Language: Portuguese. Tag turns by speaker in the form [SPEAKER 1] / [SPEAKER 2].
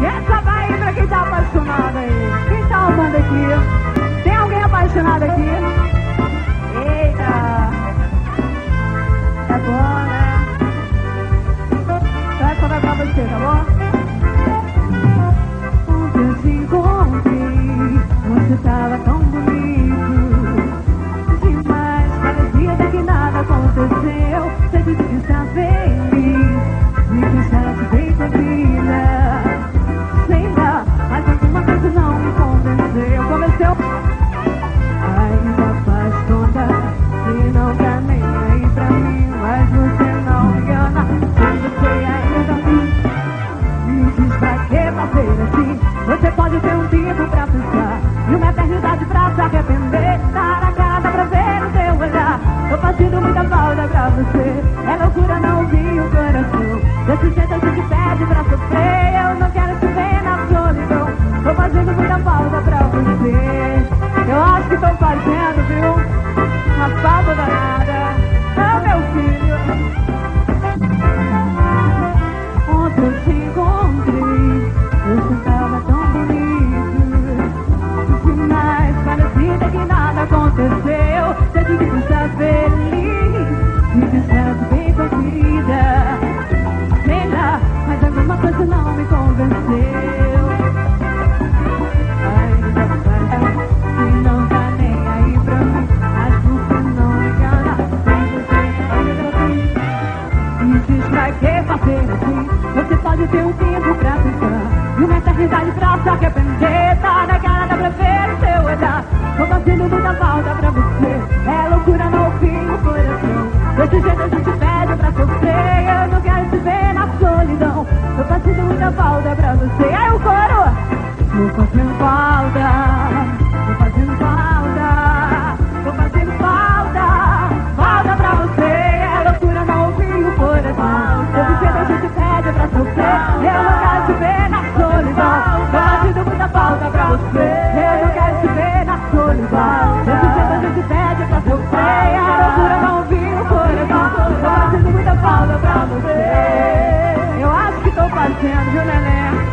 [SPEAKER 1] Essa vai pra quem tá apaixonado aí. Quem tá amando aqui? Tem alguém apaixonado aqui? Eita! É bom, né? Então essa vai pra você, tá bom? Ontem eu te encontrei, você tava tão bonito demais, parecia que nada aconteceu. Você disse que está feliz e que está bem com a vida. Sei lá, mas alguma coisa não me convenceu. Convenceu? Ainda faz conta que não tá nem aí pra mim, mas você não me engana. Se você ainda me diz pra que fazer assim. Você pode ter um tempo pra pensar e uma eternidade pra se arrepender. Tá na cara, dá pra ver o teu olhar. Tô fazendo muita falta pra você. É loucura não ouvir o coração. Desse jeito a gente pede pra sofrer. Eu não quero te ver na solidão. Tô fazendo muita falta pra você. Eu acho que tô fazendo, viu? Uma falta danada. Oh, meu filho. Ontem eu te encontrei, você tava tão bonito demais, parecia que nada aconteceu. Você disse que está feliz e que está bem com a vida. Sei lá, mas alguma coisa não me convenceu. Ainda faz que não tá nem aí pra mim, mas você não me engana. E diz pra que fazer assim. Você pode ter um tempo pra pensar e uma eternidade pra se arrepender. Tá na cara, dá pra ver o seu olhar. Tô fazendo muita falta pra você. É loucura não ouvir o coração. Desse jeito a gente pede pra sofrer. Eu não quero te ver na solidão. Tô fazendo muita falta pra você. Aí o coro. Tô fazendo falta. Tô fazendo falta. Tô fazendo falta. Falta pra você. É loucura não ouvir o coração. Desse jeito a gente pede pra sofrer. Eu não quero te ver na solidão. Tô fazendo muita falta pra você. Eu não quero te ver na solidão. Desse jeito a gente pede pra sofrer. A loucura não ouvir o coração. Tô fazendo muita falta pra você. Eu acho que tô fazendo, viu, neném?